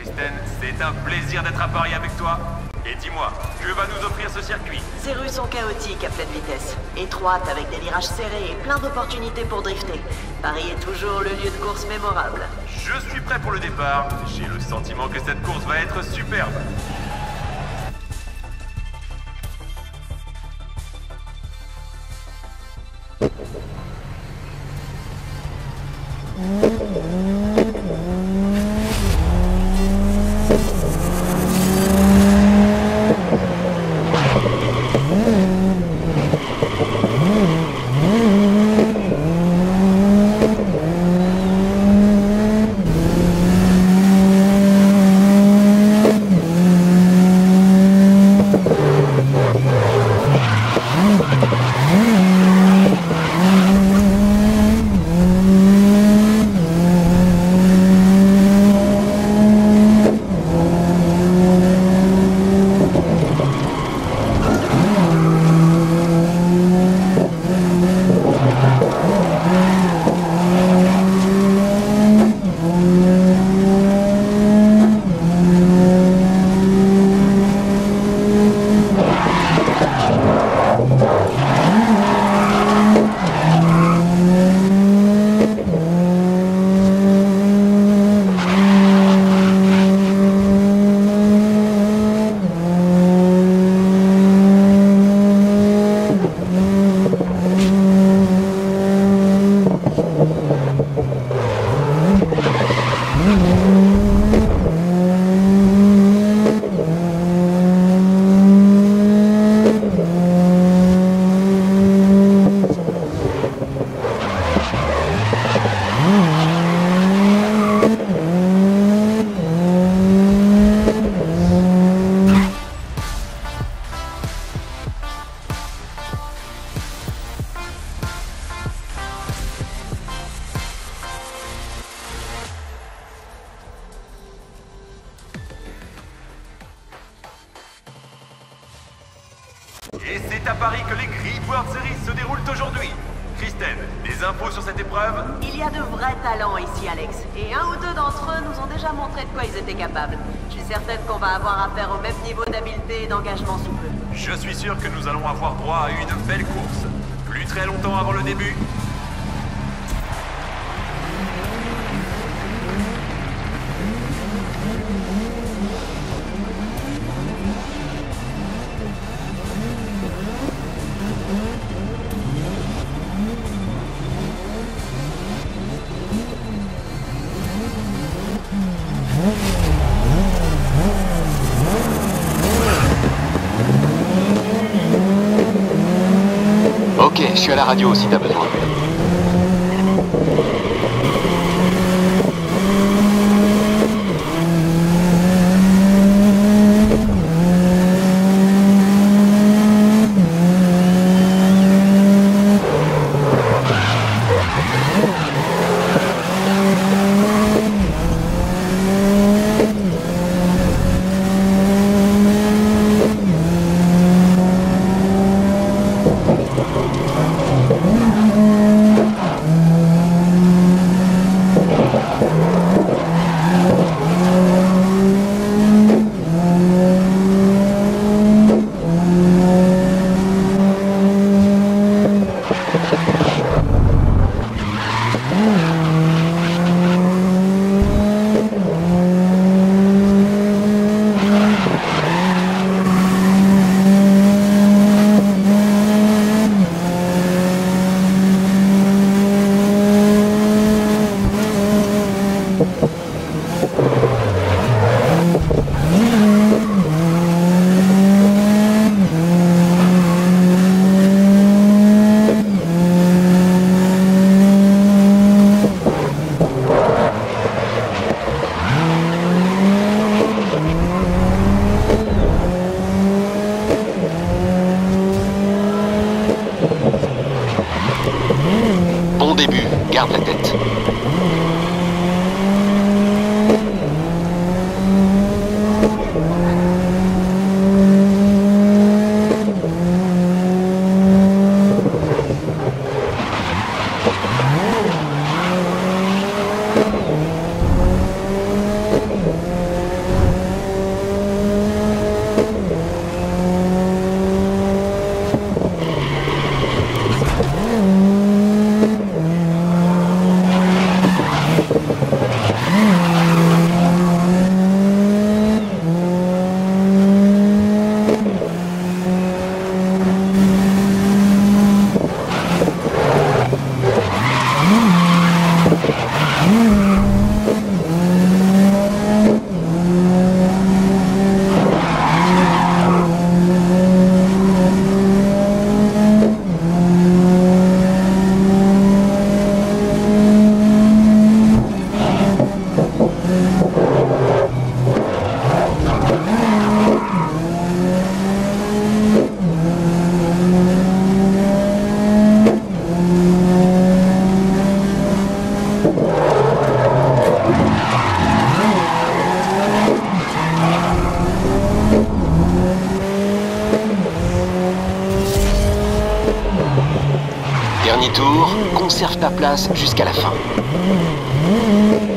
Kristen, c'est un plaisir d'être à Paris avec toi. Et dis-moi, que va nous offrir ce circuit? Ces rues sont chaotiques à pleine vitesse, étroites avec des virages serrés et plein d'opportunités pour drifter. Paris est toujours le lieu de course mémorable. Je suis prêt pour le départ. J'ai le sentiment que cette course va être superbe. Et c'est à Paris que les Grid World Series se déroulent aujourd'hui. Kristen, des infos sur cette épreuve? Il y a de vrais talents ici, Alex. Et un ou deux d'entre eux nous ont déjà montré de quoi ils étaient capables. Je suis certaine qu'on va avoir affaire au même niveau d'habileté et d'engagement sous peu. Je suis sûr que nous allons avoir droit à une belle course. Plus très longtemps avant le début. Ok, je suis à la radio si t'as besoin. Bon début, garde la tête. demi-tour, conserve ta place jusqu'à la fin.